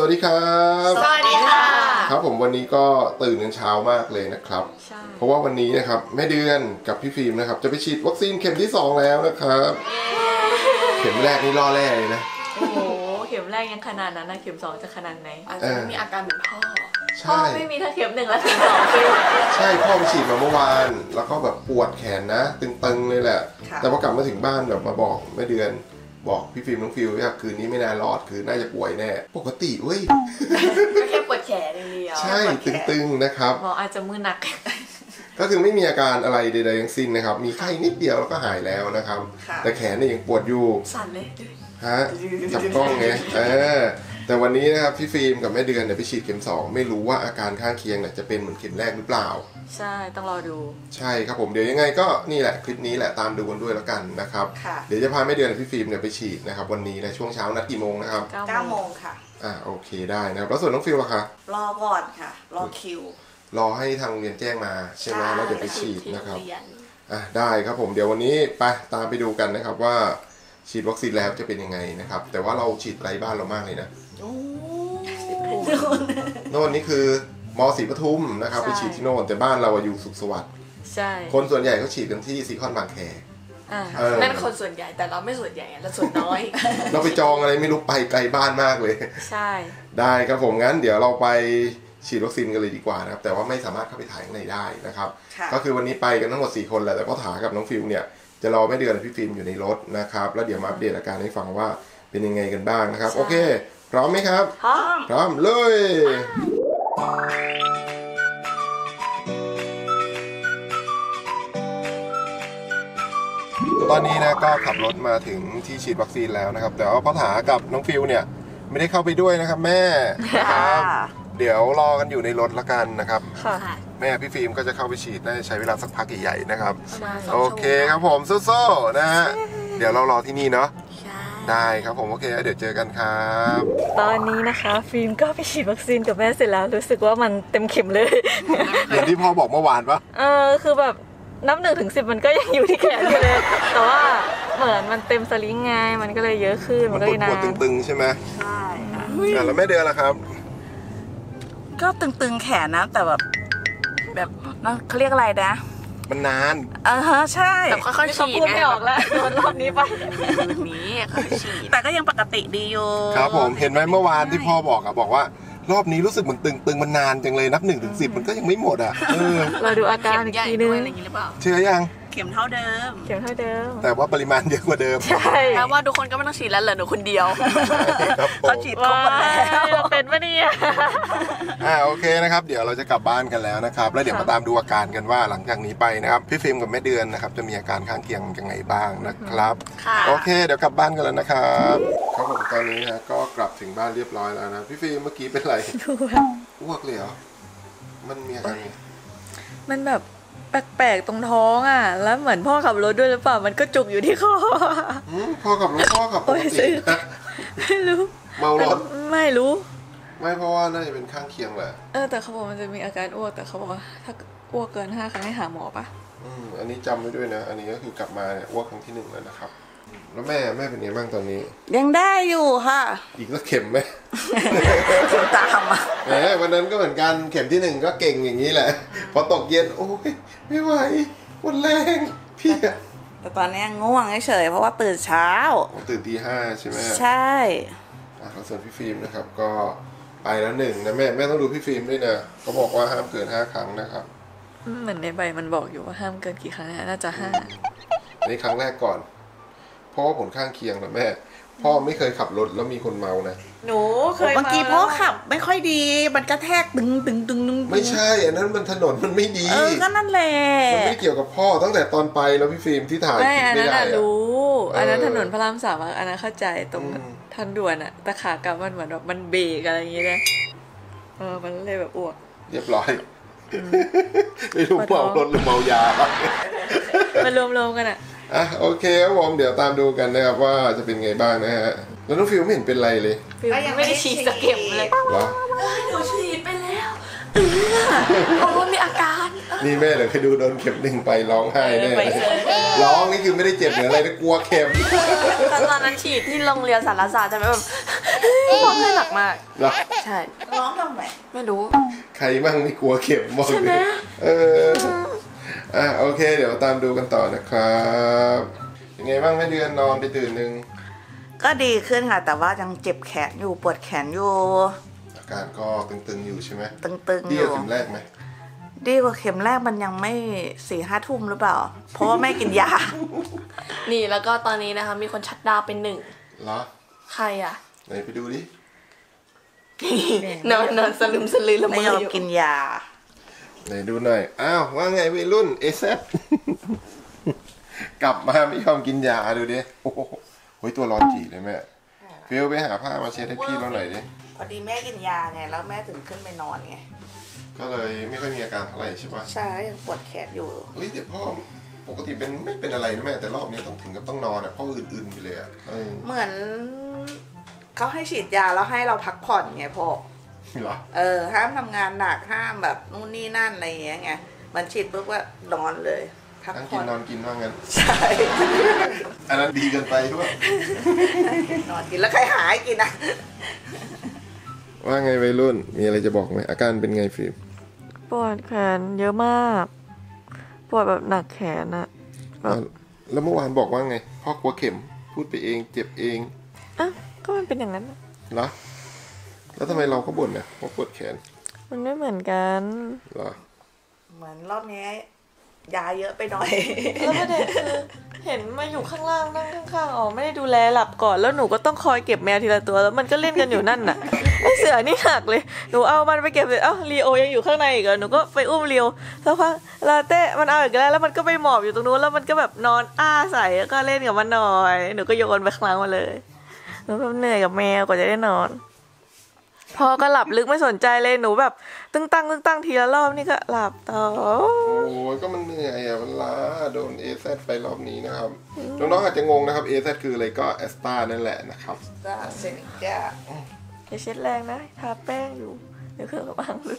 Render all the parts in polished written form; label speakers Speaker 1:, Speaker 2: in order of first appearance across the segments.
Speaker 1: วัสดีครับ
Speaker 2: สวัสดีค่ะ
Speaker 1: ครับผมวันนี้ก็ตื่นกันเช้ามากเลยนะครับเพราะว่าวันนี้นะครับแม่เดือนกับพี่ฟิล์มนะครับจะไปฉีดวัคซีนเข็มที่2แล้วนะครับเข็มแรกนี่ล่อแร่เลยนะ
Speaker 2: โอ้โหเข็มแรกยังขนาดนั้นนะเข็ม2จะขนาดไหน
Speaker 3: อาจจะไม่มีอาการเหมือนพ่อ
Speaker 2: ไม่มีทั้งเข็ม1และเข็ม2ฟิล
Speaker 1: ใช่พ่อไปฉีดมาเมื่อวานแล้วก็แบบปวดแขนนะตึงๆเลยแหละแต่พอกลับมาถึงบ้านแบบมาบอกแม่เดือนบอกพี่ฟิล์มน้องฟิลว่าคืนนี้ไม่น่ารอดคือน่าจะป่วยแน่ปกติเว้ย
Speaker 2: ก็แค่ปวดแขนอย่างเดียว
Speaker 1: ใช่ตึงๆนะครับ
Speaker 2: หมออาจจะมือหนัก
Speaker 1: ก็คือไม่มีอาการอะไรใดๆทั้งสิ้นนะครับมีไข้นิดเดียวแล้วก็หายแล้วนะครับแต่แขนเนี่ยยังปวดอยู่
Speaker 2: สั่นเลย
Speaker 1: ฮะจับกล้องไงแต่วันนี้นะครับพี่ฟิล์มกับแม่เดือนเนี่ยไปฉีดเข็ม2ไม่รู้ว่าอาการข้างเคียงเนี่ยจะเป็นเหมือนเข็มแรกหรือเปล่า
Speaker 2: ใช่ต้องรอดู
Speaker 1: ใช่ครับผมเดี๋ยวยังไงก็นี่แหละคลิปนี้แหละตามดูกันด้วยแล้วกันนะครับเดี๋ยวจะพาแม่เดือนกับพี่ฟิล์มเนี่ยไปฉีดนะครับวันนี้ในช่วงเช้านัดกี่โมงนะครับ
Speaker 3: 9 โมงค่ะ
Speaker 1: โอเคได้นะครับแล้วส่วนน้องฟิล์มล่ะคะ
Speaker 3: รอก่อนค่ะรอคิว
Speaker 1: รอให้ทางโรงเรียนแจ้งมาใช่ไหมแล้วเดี๋ยวไปฉีดนะครับได้ครับผมเดี๋ยววันนี้ไปตามไปดูกันนะครับว่าฉีดวัคซีนแล้วจะเป็นยังไงนะครับแต่ว่าเราฉีดไกลบ้านเรามากเลยนะโน่นนี่คือม.ศรีปทุมนะครับไปฉีดที่โน่นแต่บ้านเราอยู่สุขสวัสดิ์
Speaker 2: ใช่
Speaker 1: คนส่วนใหญ่เขาฉีดกันที่ซีคอนบางแค
Speaker 2: นั่นคนส่วนใหญ่แต่เราไม่ส่วนใหญ่เราส่วนน้อย
Speaker 1: เราไปจองอะไรไม่รู้ไปไกลบ้านมากเลย
Speaker 2: ใช่
Speaker 1: ได้ครับผมงั้นเดี๋ยวเราไปฉีดวัคซีนกันเลยดีกว่านะครับแต่ว่าไม่สามารถเข้าไปถ่ายข้างในได้นะครับก็คือวันนี้ไปกันทั้งหมด4 คนแหละแต่พ่อถากับน้องฟิลเนี่ยจะรอแม่เดือนกับพี่ฟิล์มอยู่ในรถนะครับแล้วเดี๋ยวมาอัปเดตอาการให้ฟังว่าเป็นยังไงกันบ้างนะครับโอเคพร้อมไหมครับพร้อมเลยตอนนี้นะก็ขับรถมาถึงที่ฉีดวัคซีนแล้วนะครับแต่ว่าพ่อถากับน้องฟิลเนี่ยไม่ได้เข้าไปด้วยนะครับแม่ครับเดี๋ยวรอกันอยู่ในรถละกันนะครับแม่พี่ฟิล์มก็จะเข้าไปฉีดน่าจะใช้เวลาสักพักใหญ่ๆนะครับโอเคครับผมสู้ๆนะฮะเดี๋ยวเรารอที่นี่เนาะได้ครับผมโอเคเดี๋ยวเจอกันครับ
Speaker 2: ตอนนี้นะคะฟิล์มก็ไปฉีดวัคซีนกับแม่เสร็จแล้วรู้สึกว่ามันเต็มเข็มเลย
Speaker 1: อย่างที่พ่อบอกเมื่อวานปะ
Speaker 2: คือแบบนับ1 ถึง 10มันก็ยังอยู่ที่แขนอยู่เลยแต่ว่าเหมือนมันเต็มสลิงไงมันก็เลยเยอะขึ้นมันก็เลยนาน
Speaker 1: ปวดตึงๆใช่ไหม
Speaker 3: ใช่
Speaker 1: แล้วแม่เดือนล่ะครับ
Speaker 3: ก็ตึงๆแขนนะแต่แบบเขาเรียกอะไรนะ
Speaker 1: มันนาน
Speaker 3: ใช่
Speaker 2: แต่ค่อยๆฉีดไม่ออกแล้วรอบนี้ไป
Speaker 3: นี้ค่อยฉีดแต่ก็ยังปกติดีอยู่
Speaker 1: ครับผมเห็นไหมเมื่อวานที่พ่อบอกว่ารอบนี้รู้สึกเหมือนตึงมันนานจังเลยนับ1 ถึง 10มันก็ยังไม่หมด
Speaker 2: เราดูอาการอีกทีนึง
Speaker 1: เชื่อยัง
Speaker 3: เข็มเท่าเดิม
Speaker 1: แต่ว่าปริมาณเยอะกว่าเดิม
Speaker 2: ใช่
Speaker 3: แปลว่าทุกคนก็ไม่ต้องฉีดแล้วเหลือหนูคนเดียวเขาฉีดครบหมดแล้ว
Speaker 2: เป็นปะเนี่ย
Speaker 1: โอเคนะครับเดี๋ยวเราจะกลับบ้านกันแล้วนะครับแล้วเดี๋ยวมาตามดูอาการกันว่าหลังจากนี้ไปนะครับพี่ฟิล์มกับแม่เดือนนะครับจะมีอาการข้างเคียงยังไงบ้างนะครับโอเคเดี๋ยวกลับบ้านกันแล้วนะครับครับผมตอนนี้นะก็กลับถึงบ้านเรียบร้อยแล้วนะพี่ฟิล์มเมื่อกี้เป็นไรอ้วกเลยเหรอมันมีอาการ
Speaker 2: มันแบบแปลกๆตรงท้องแล้วเหมือนพ่อขับรถด้วยหรือเปล่ามันก็จุกอยู่ที่คอ
Speaker 1: พ่อขับรถปกติ
Speaker 2: ไม่รู้
Speaker 1: เมารถ
Speaker 2: ไม่รู้
Speaker 1: ไม่เพราะว่าน่าจะเป็นข้างเคียงแหละ
Speaker 2: แต่เขาบอกมันจะมีอาการอ้วกแต่เขาบอกว่าถ้าอ้วกเกิน5 ครั้งให้หาหมอปะ
Speaker 1: อันนี้จำไว้ด้วยนะอันนี้ก็คือกลับมาเนี่ยอ้วกครั้งที่1แล้วนะครับแล้วแม่เป็นไงบ้างตอนนี้
Speaker 3: ยังได้อยู่ค่ะ
Speaker 1: อีกสักเข็มไหม
Speaker 3: เข็มตาม
Speaker 1: วันนั้นก็เหมือนกันเข็มที่1ก็เก่งอย่างนี้แหละพอตกเย็นโอ้ยไม่ไหวหมดแรงพี่
Speaker 3: แต่ตอนนี้ง่วงเฉยเพราะว่าตื่นเช้า
Speaker 1: ตื่นตี 5ใช่ไหม
Speaker 3: ใช่
Speaker 1: ส่วนพี่ฟิล์มนะครับก็ไปแล้ว1นะแม่ต้องดูพี่ฟิล์มด้วยนะเขาบอกว่าห้ามเกิน5 ครั้งนะครับ
Speaker 2: เหมือนในใบมันบอกอยู่ว่าห้ามเกินกี่ครั้งน่าจะ
Speaker 1: 5นี่ครั้งแรกก่อนเพราะว่าผลข้างเคียงนะแม่พ่อไม่เคยขับรถแล้วมีคนเมานะ
Speaker 2: หนูเคย
Speaker 3: เมื่อกี้พ่อขับไม่ค่อยดีมันกระแทกตึง
Speaker 1: ไม่ใช่อันนั้นมันถนนมันไม่ดี
Speaker 3: ก็นั่นแหละ
Speaker 1: มันไม่เกี่ยวกับพ่อตั้งแต่ตอนไปแล้วพี่ฟิล์มที่ถ่าย
Speaker 2: ไม่ได้รู้อันนั้นถนนพระราม3อันนั้นเข้าใจตรงทางด่วนแต่ขากลับมันเหมือนแบบมันเบรกอะไรอย่างเงี้ยนะมันเลยแบบอ้วก
Speaker 1: เรียบร้อยไม่รู้เมารถหรือเมายา
Speaker 2: มันรวมๆกัน
Speaker 1: โอเคครับผมเดี๋ยวตามดูกันนะครับว่าจะเป็นไงบ้างนะฮะแล้วน้องฟิลไม่เห็นเป็นไรเลย
Speaker 2: ฟิลไม่ได้ฉีดสเก็มเลย
Speaker 1: เหรอ
Speaker 2: หนูฉีดไปแล้ว
Speaker 4: โอ้มีอาการ
Speaker 1: นี่แม่เลยเคยดูโดนเข็มหนึ่งไปร้องไห้แน่เลยร้องนี่คือไม่ได้เจ็บหรืออะไรนะกลัวเข็ม
Speaker 4: ตอนนั้นฉีดที่โรงเรียนสารศาสตร์จะแบบร้องไห้หนักมาก
Speaker 1: เหรอ
Speaker 4: ใช่
Speaker 3: ร้องทำไม
Speaker 4: ไม่รู้
Speaker 1: ใครบ้างไม่กลัวเข็มบอกเลยโอเค เดี๋ยวตามดูกันต่อนะครับยังไงบ้างแม่เดือนนอนไปตื่นหนึ่ง
Speaker 3: ก็ดีขึ้นค่ะ แต่ว่ายังเจ็บแขนอยู่ปวดแขนอยู่
Speaker 1: อาการก็ตึงๆอยู่ใช่ไหม
Speaker 3: ตึงๆ
Speaker 1: ดี
Speaker 3: อก
Speaker 1: ว่า
Speaker 3: ยู่
Speaker 1: เข็มแรกไหม
Speaker 3: ดีกว่าเข็มแรกมันยังไม่4-5 ทุ่มหรือเปล่า เพราะว่าแม่กินยา
Speaker 4: นี่แล้วก็ตอนนี้นะคะมีคนชัดดาวน์เป็น1
Speaker 1: เหรอ
Speaker 4: ใครอ่ะ
Speaker 1: ไหนไปดูดิ
Speaker 4: นอนสลึมสลือละ
Speaker 3: ไม่
Speaker 4: เมอย
Speaker 3: อม
Speaker 4: อยู่
Speaker 3: กินยา
Speaker 1: ไหนดูหน่อยอ้าวว่าไงวัยรุ่นเอซ กลับมาไม่ยอมกินยาดูดิโอ้โหเฮ้ยตัวร้อนจีเลยแม่ฟิลไปหาผ้ามาเช็ดให้พี่เราหน่อยดิ
Speaker 3: พอดีแม่กินยาไงแล้วแม่ถึงขึ้นไปนอนไง
Speaker 1: ก็เลยไม่ค่อยมีอาการเท่าไหร่ใช่ปะ
Speaker 3: ใช่ยังปวดแขนอยู่
Speaker 1: เฮ้ยแต่พ่อปกติเป็นไม่เป็นอะไรนะแม่แต่รอบนี้ต้องถึงกับต้องนอนอ่ะพ่ออื่นๆไปเลยอ่ะ
Speaker 3: เหมือนเขาให้ฉีดยาแล้วให้เราพักผ่อนไงพ่อ
Speaker 1: เหรอ
Speaker 3: ห้ามทำงานหนักห้ามแบบนู่นนี่นั่นอะไรอย่างเงี้ยไงมันฉีดปุ๊บก็นอนเลยพัก
Speaker 1: นั่ง
Speaker 3: ผ่
Speaker 1: กิ
Speaker 3: อน น
Speaker 1: นอนกินว่างั้น
Speaker 3: ใช่
Speaker 1: อันนั้นดีเกินไปด้วย
Speaker 3: นอนกินแล้วใครหาให้กินอ่ะ
Speaker 1: ว่าไงวัยรุ่นมีอะไรจะบอกไหมอาการเป็นไงฟิล์ม
Speaker 2: ปวดแขนเยอะมาก ปวดแบบหนักแขนอะ
Speaker 1: แล้วเมื่อวานบอกว่าไงพ่อกลัวเข็มพูดไปเองเจ็บเอง
Speaker 2: อ่ะก็มันเป็นอย่างนั้นอะ
Speaker 1: เหรอแล้วทำไมเราก็บ่นเนี่ยว่าปวดแขน
Speaker 2: มันไม่เหมือนกัน
Speaker 1: เหรอ
Speaker 3: เหมือนรอบนี้ยาเยอะไปหน่อย
Speaker 2: แล้วประเด็นคือเห็นมาอยู่ข้างล่างนั่งข้างๆอ๋อไม่ได้ดูแลหลับก่อนแล้วหนูก็ต้องคอยเก็บแมวทีละตัวแล้วมันก็เล่นกันอยู่นั่นน่ะไอเสือนี่หนักเลยหนูเอามันไปเก็บเสร็จเอ้าลีโอยังอยู่ข้างในอีกเหรอหนูก็ไปอุ้มลีโอสักพักลาเต้มันเอาอีกแล้วมันก็ไปหมอบอยู่ตรงนู้นแล้วมันก็แบบนอนอ้าใส่แล้วก็เล่นกับมันหน่อยหนูก็โยนไปข้างล่างมาเลยหนูแบบเหนื่อยกับแมวกว่าจะได้นอนพอก็หลับลึกไม่สนใจเลยหนูแบบตึ้งตั้งทีละรอบนี่ก็หลับต่อ
Speaker 1: โอ้ยก็มันเหนื่อยอ่ะมันล้าโดน AZ ไปรอบนี้นะครับน้องๆอาจจะงงนะครับ AZ คืออะไรก็แอสตานั่นแหละนะครับ
Speaker 3: จ้าเซนิก้า
Speaker 2: อย่าเช็ดแรงนะทาแป้งอยู่เดี๋ยวเครื่องสำอางหลุด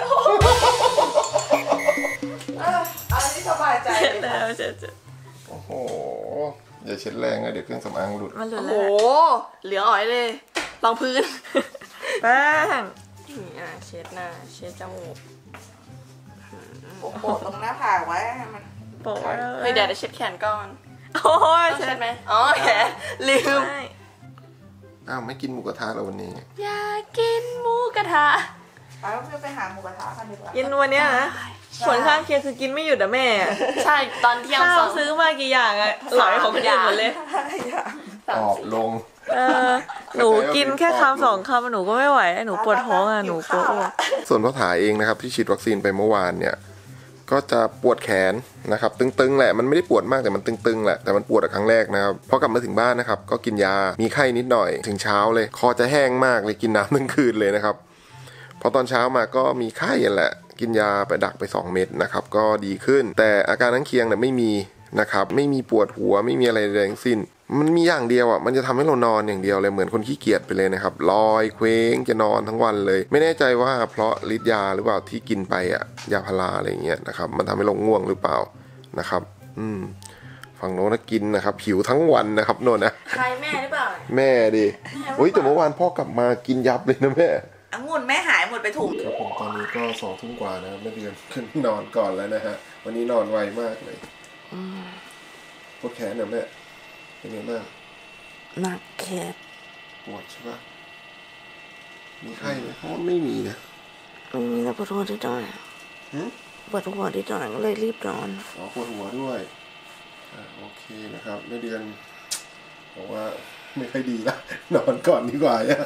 Speaker 3: อันนี้สบายใจ
Speaker 2: แล้วเช็ด
Speaker 1: โอ้โหอย่าเช็ดแรงนะเดี๋ยวเครื่องสำอางหลุด
Speaker 2: มันหลุด
Speaker 4: โอ้
Speaker 2: แล้
Speaker 4: โห
Speaker 2: ว
Speaker 4: เหลืออ๋อยเลยรองพื้น
Speaker 2: แป้ง
Speaker 4: นี่เช็ดหน้าเช็ดจมูก
Speaker 3: โปะตรงหน้าผากไว้ให้มัน
Speaker 2: โปะไว้
Speaker 4: เฮ้ยเดี๋ยวเช็ดแขนก่อน
Speaker 2: โอ้ย
Speaker 4: ต้องเช็ดไหมอ๋อแขนลืม
Speaker 2: ใช่
Speaker 1: อ้าวไม่กินหมูกระทะแล้ววันนี้
Speaker 4: อยากกินหมูกระทะ
Speaker 3: ไปหาหมูกระทะกันดีกว่า
Speaker 2: กินวันเนี้ยนะผลข้างเคียงคือกินไม่หยุดอะแม่
Speaker 4: ใช่ตอนเที่ยง
Speaker 2: ข้าว
Speaker 4: สอง
Speaker 2: ซื้อมากี่อย่างอะหลอยของคนอื่นหมดเลย
Speaker 1: ออกลง
Speaker 2: หนูกินแค่คำ2 คำหนูก็ไม่ไหวหนูปวดท้องอะหนูกลัวอ้วก
Speaker 1: ส่วนพ่อถาเองนะครับที่ฉีดวัคซีนไปเมื่อวานเนี่ยก็จะปวดแขนนะครับตึงๆแหละมันไม่ได้ปวดมากแต่มันตึงๆแหละแต่มันปวดครั้งแรกนะครับพอกลับมาถึงบ้านนะครับก็กินยามีไข้นิดหน่อยถึงเช้าเลยคอจะแห้งมากเลยกินน้ำทั้งคืนเลยนะครับพอตอนเช้ามาก็มีไข้แหละกินยาไปดักไป2 เม็ดนะครับก็ดีขึ้นแต่อาการข้างเคียงเนี่ยไม่มีนะครับไม่มีปวดหัวไม่มีอะไรใดทั้งสิ้นมันมีอย่างเดียวอ่ะมันจะทำให้เรานอนอย่างเดียวเลยเหมือนคนขี้เกียจไปเลยนะครับลอยเคว้งจะนอนทั้งวันเลยไม่แน่ใจว่าเพราะฤทธิ์ยาหรือเปล่าที่กินไปอ่ะยาพาราอะไรอย่างเงี้ยนะครับมันทำให้เราง่วงหรือเปล่านะครับฝั่งโน้นนะกินนะครับหิวทั้งวันนะครับโน่นนะ
Speaker 4: ใครแม่หรือเปล่า
Speaker 1: แม่ดิโอ้ยแต่เมื่อวานพ่อกลับมากินยับเลยนะแม่
Speaker 3: องุ่นแม่หายหมดไปถุง
Speaker 1: ครับผมตอนนี้ก็2 ทุ่มกว่านะแม่เดือนขึ้นนอนก่อนแล้วนะฮะวันนี้นอนไวมากเลยปวดแขนเนี่ยแม่เป็นไงบ้าง
Speaker 3: หนักแขน
Speaker 1: ปวดใช่ปะมีไข้ไหมเพราะว่าไม่มีนะ
Speaker 3: มีแต่ปวดหัวนิดหน่อยปวดหัวนิดหน่อยก็เลยรีบนอน
Speaker 1: อ๋อปวดหัวด้วยโอเคนะครับแม่เดือนบอกว่าไม่ค่อยดีละนอนก่อนดีกว่าเนี่ย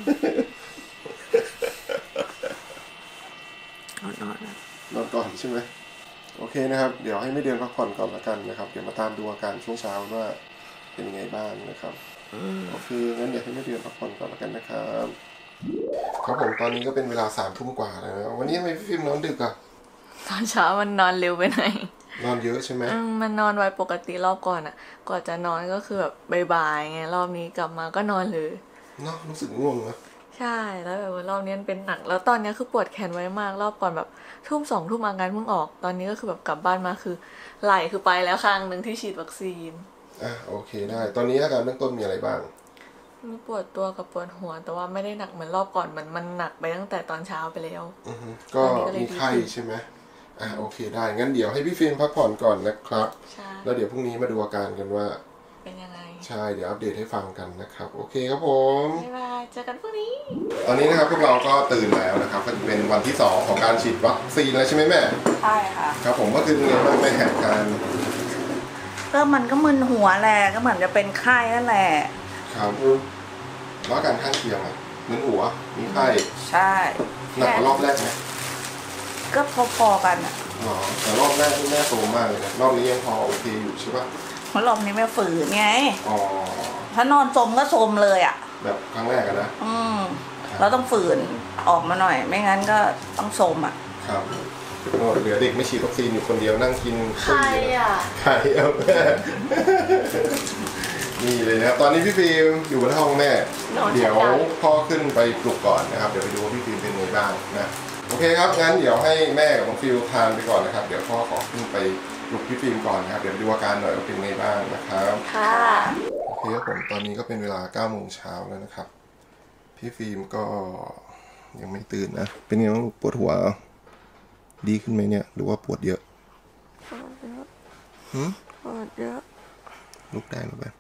Speaker 1: นอนก่อนใช่ไหมโอเคนะครับเดี๋ยวให้แม่เดือนพักผ่อนก่อนละกันนะครับเดี๋ยวมาตามดูอาการช่วงเช้าว่าเป็นยังไงบ้างนะครับโอเคงั้นเดี๋ยวให้แม่เดือนพักผ่อนก่อนละกันนะครับครับผมตอนนี้ก็เป็นเวลา3 ทุ่มกว่าแล้วนะวันนี้ทำไมพี่ฟิล์มนอนดึกอะ
Speaker 2: ตอนเช้ามันนอนเร็วไปหน่อย
Speaker 1: นอนเยอะใช่ไหม
Speaker 2: มันนอนไวปกติรอบก่อนอะก่อนจะนอนก็คือแบบบ่ายๆไงรอบนี้กลับมาก็นอนเลย
Speaker 1: เนาะรู้สึกง่วงนะ
Speaker 2: ใช่แล้วแบบว่ารอบนี้เป็นหนักแล้วตอนนี้คือปวดแขนไว้มากรอบก่อนแบบทุ่ม2 ทุ่มอาการเพิ่งออกตอนนี้ก็คือแบบกลับบ้านมาคือไหล่คือไปแล้วข้างหนึ่งที่ฉีดวัคซีน
Speaker 1: โอเคได้ตอนนี้อาการเบื้องต้นมีอะไรบ้าง
Speaker 2: มีปวดตัวกับปวดหัวแต่ว่าไม่ได้หนักเหมือนรอบก่อนมันหนักไปตั้งแต่ตอนเช้าไปแล้ว
Speaker 1: ก็มีไข้ใช่ไหมโอเคได้งั้นเดี๋ยวให้พี่ฟิล์มพักผ่อนก่อนนะครับแล้วเดี๋ยวพรุ่งนี้มาดูอาการกันว่า
Speaker 2: เป็นยังไง
Speaker 1: ใช่เดี๋ยวอัปเดตให้ฟังกันนะครับโอเคครับผม
Speaker 2: บ๊ายบายเจอกันพรุ่งนี้
Speaker 1: ตอนนี้นะครับพวกเราก็ตื่นแล้วนะครับก็จะเป็นวันที่2ของการฉีดวัคซีนแล้วใช่ไหมแม่
Speaker 3: ใช่ค่ะ
Speaker 1: ครับผมก็คือเป็นไงบ้างแม่การ
Speaker 3: ก็มันก็มึนหัวแหละก็เหมือนจะเป็นไข้นั่นแหละ
Speaker 1: ครับแล้วการข้างเคียงอ่ะมึนหัวมีไข้
Speaker 3: ใช่
Speaker 1: หนักกว่ารอบแรกไหม
Speaker 3: ก็พอๆกันอ่ะ
Speaker 1: แต่รอบแรกที่แม่โตมากเลยนะรอบนี้ยังพอโอเคอยู่ใช่ปะ
Speaker 3: เพราะรอบนี้แม่ฝืนไงถ้านอนจมก็จมเลยอ่ะ
Speaker 1: แบบครั้งแรกกันนะ
Speaker 3: เราต้องฝืนออกมาหน่อยไม่งั้นก็ต้องจมอ่ะ
Speaker 1: ครับเหลือเด็กไม่ฉีดวัคซีนอยู่คนเดียวนั่งกิน
Speaker 4: ใครอ่ะ
Speaker 1: ใครเอาแม่นี่เลยนะครับตอนนี้พี่ฟิล์มอยู่บนห้องแม่เดี๋ยวพ่อขึ้นไปปลุกก่อนนะครับเดี๋ยวไปดูว่าพี่ฟิล์มเป็นไงบ้างนะโอเคครับงั้นเดี๋ยวให้แม่กับน้องฟิลทานไปก่อนนะครับเดี๋ยวพ่อขอขึ้นไปปลุกพี่ฟิล์มก่อนนะครับเดี๋ยวดูอาการหน่อยว่าเป็นไงบ้างนะครับ
Speaker 4: ค่ะ
Speaker 1: โอเคครับผมตอนนี้ก็เป็นเวลา 9 โมงเช้าแล้วนะครับพี่ฟิล์มก็ยังไม่ตื่นนะเป็นไงบ้างปวดหัวดีขึ้นไหมเนี่ยหรือว่าปวดเยอะ
Speaker 2: ปวดเยอะ
Speaker 1: ลุกได้หรือไป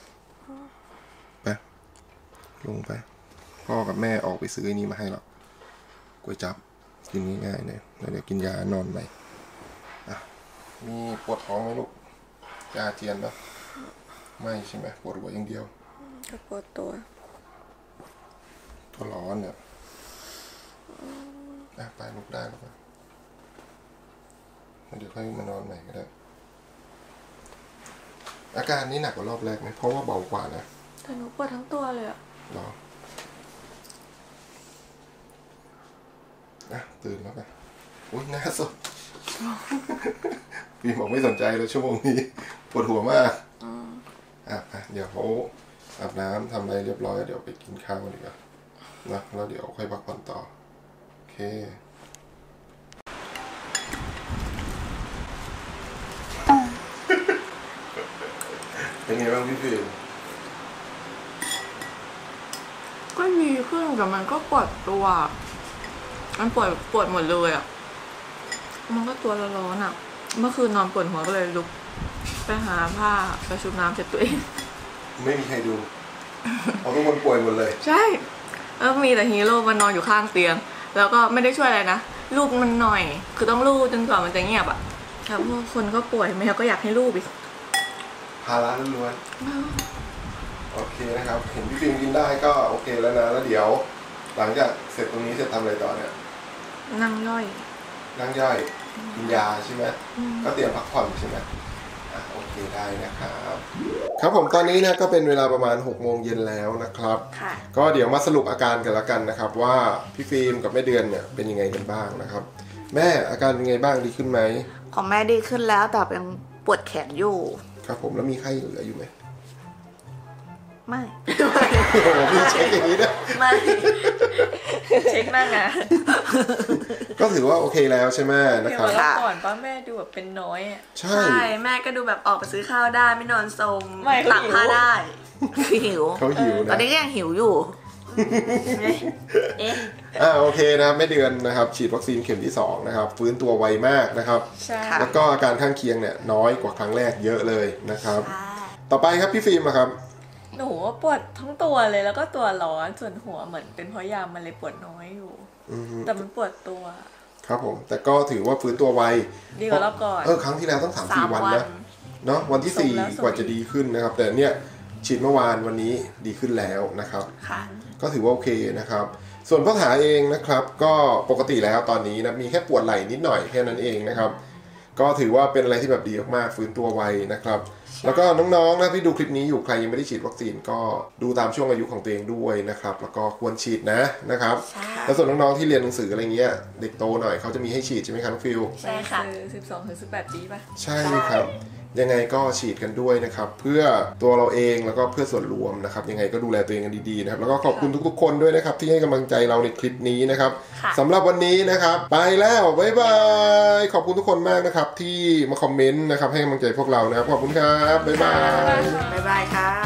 Speaker 1: ลงไปพ่อกับแม่ออกไปซื้อไอ้นี้มาให้หรอกก๋วยจั๊บกินง่ายๆเนี่ยแล้วเดี๋ยวกินยานอนไปมีปวดท้องไหมลูกยาเจียนปะไม่ใช่ไหมปวดหัวอย่างเดียว
Speaker 2: ก็ปวดตัว
Speaker 1: ร้อนเนี่ยไปลุกได้หรือเปล่าเดี๋ยวค่อยมานอนใหม่ก็ได้อาการนี้หนักกว่ารอบแรกไหมเพราะว่าเบากว่านะ
Speaker 2: แต่หนูปวดทั้งตัวเลยอะ
Speaker 1: หรอตื่นแล้วไปอุ้ยหน้าสดพี่บอกไม่สนใจเลยชั่วโมงนี้ปวดหัวมากเดี๋ยวเขาอาบน้ำทำอะไรเรียบร้อยเดี๋ยวไปกินข้าวกันดีกว่านะแล้วเดี๋ยวค่อยพักผ่อนต่อโอเคเป็นไงบ้างพี่ฟิล์ม
Speaker 2: ก็ดีขึ้นแต่มันก็ปวดตัวมันปวดหมดเลยอ่ะมันก็ตัวร้อนอ่ะเมื่อคืนนอนปวดหัวก็เลยลุกไปหาผ้าไปชุบน้ำเช็ดตัวเอง
Speaker 1: ไม่มีใครดูเอาทุกคนป่วยหมดเลย
Speaker 2: ใช่แล้วมีแต่ฮีโร่มันนอนอยู่ข้างเตียงแล้วก็ไม่ได้ช่วยอะไรนะลูบมันหน่อยคือต้องลูบจนกว่ามันจะเงียบอ่ะแต่พวกคนก็ป่วยแมวก็อยากให้ลูบอีก
Speaker 1: ภาระล้วนๆโอเคนะครับเห็นพี่ฟิล์มกินได้ก็โอเคแล้วนะแล้วเดี๋ยวหลังจากเสร็จตรงนี้เสร็จทำอะไรต่อเนี่ย
Speaker 2: นั่งย่อย
Speaker 1: กินยาใช่ไหมก็เตรียมพักผ่อนใช่ไหมโอเคได้นะครับครับผมตอนนี้นะก็เป็นเวลาประมาณ 6 โมงเย็นแล้วนะครับก็เดี๋ยวมาสรุปอาการกันละกันนะครับว่าพี่ฟิล์มกับแม่เดือนเนี่ยเป็นยังไงกันบ้างนะครับแม่อาการเป็นไงบ้างดีขึ้นไหม
Speaker 3: ของแม่ดีขึ้นแล้วแต่ยังปวดแขนอยู่
Speaker 1: ครับผมแล้วมีไข้เหลืออยู่ไหม
Speaker 3: ไม่
Speaker 1: โอ้โหพี่เช็คอย่างนี้นะ
Speaker 2: ไม่เช็คนั่งอ่ะ
Speaker 1: ก็ถือว่าโอเคแล้วใช่ไหมนะครับ
Speaker 2: ก่อนป้าแม่ดูแบบเป็นน้อย
Speaker 1: ใช่
Speaker 4: แม่ก็ดูแบบออกไปซื้อข้าวได้ไม่นอนสมตักผ้าได้
Speaker 3: หิว
Speaker 1: เขาหิวนะ
Speaker 3: ตอนนี้ก็ยังหิวอยู่
Speaker 1: โอเคนะครับไม่เดือนนะครับฉีดวัคซีนเข็มที่2นะครับฟื้นตัวไวมากนะครับแล้วก็อาการข้างเคียงเนี่ยน้อยกว่าครั้งแรกเยอะเลยนะครับต่อไปครับพี่ฟิล์มครับ
Speaker 2: หนูปวดทั้งตัวเลยแล้วก็ตัวร้อนส่วนหัวเหมือนเป็นเพราะยามันเลยปวดน้อยอยู่แต่มันปวดตัว
Speaker 1: ครับผมแต่ก็ถือว่าฟื้นตัวไว
Speaker 2: ดีกว่ารอบก่อน
Speaker 1: ครั้งที่แล้วต้อง 3-4 วันนะเนาะวันที่4กว่าจะดีขึ้นนะครับแต่เนี่ยฉีดเมื่อวานวันนี้ดีขึ้นแล้วนะครับก็ถือว่าโอเคนะครับส่วนพ่อถาเองนะครับก็ปกติแล้วตอนนี้นะมีแค่ปวดไหล่นิดหน่อยแค่นั้นเองนะครับก็ถือว่าเป็นอะไรที่แบบดีมากๆฟื้นตัวไวนะครับแล้วก็น้องๆนะที่ดูคลิปนี้อยู่ใครยังไม่ได้ฉีดวัคซีนก็ดูตามช่วงอายุของตัวเองด้วยนะครับแล้วก็ควรฉีดนะครับแล้วส่วนน้องๆที่เรียนหนังสืออะไรเงี้ยเด็กโตหน่อยเขาจะมีให้ฉีดใช่ไหมครับฟิล
Speaker 4: ใช่ค่ะ
Speaker 2: 12 ถึง 18 ปีป่ะ
Speaker 1: ใช่ครับยังไงก็ฉีดกันด้วยนะครับเพื่อตัวเราเองแล้วก็เพื่อส่วนรวมนะครับยังไงก็ดูแลตัวเองกันดีๆนะครับแล้วก็ขอบคุณทุกๆคนด้วยนะครับที่ให้กำลังใจเราในคลิปนี้นะครับสำหรับวันนี้นะครับไปแล้วบ๊ายบายขอบคุณทุกคนมากนะครับที่มาคอมเมนต์นะครับให้กำลังใจพวกเรานะครับขอบคุณครับบ๊ายบาย
Speaker 3: บ๊ายบายค่ะ